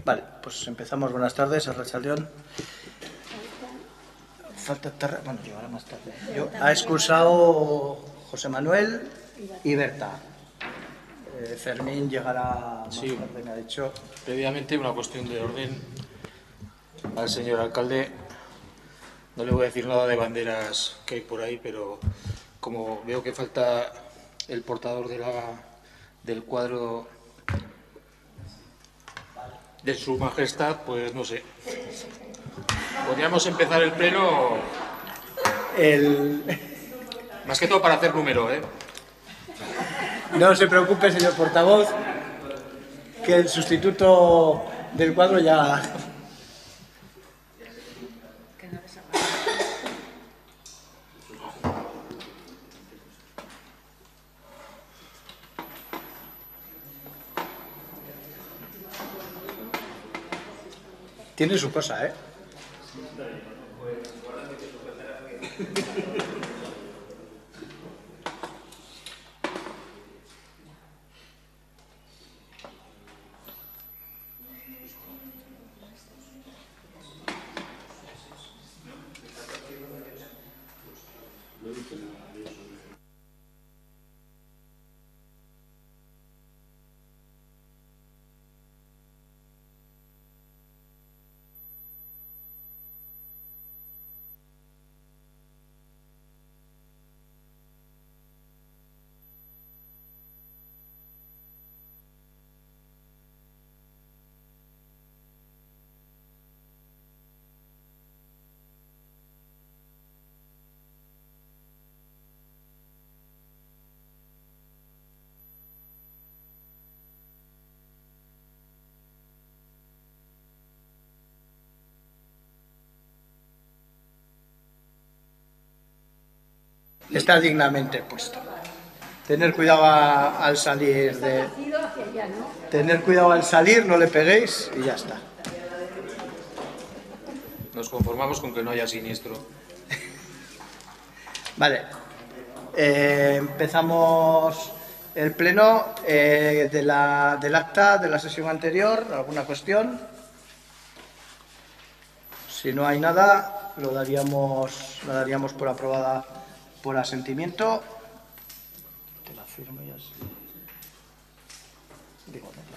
Vale, pues empezamos. Buenas tardes, Arratsaldeon. Falta tarde, bueno, llegará más tarde. Ha excursado José Manuel y Berta. Fermín llegará más tarde, me ha dicho. Previamente, una cuestión de orden al señor alcalde. No le voy a decir nada de banderas que hay por ahí, pero como veo que falta el portador del cuadro de su majestad, pues no sé. Podríamos empezar el pleno, más que todo para hacer número, ¿eh? No se preocupe, señor portavoz, que el sustituto del cuadro ya... Tiene su cosa, ¿eh? Está dignamente puesto. Tener cuidado al salir Tener cuidado al salir, no le peguéis y ya está. Nos conformamos con que no haya siniestro. Vale. Empezamos el pleno del acta de la sesión anterior. ¿Alguna cuestión? Si no hay nada, la daríamos por aprobada por asentimiento. Te la firmo ya. Digo, no.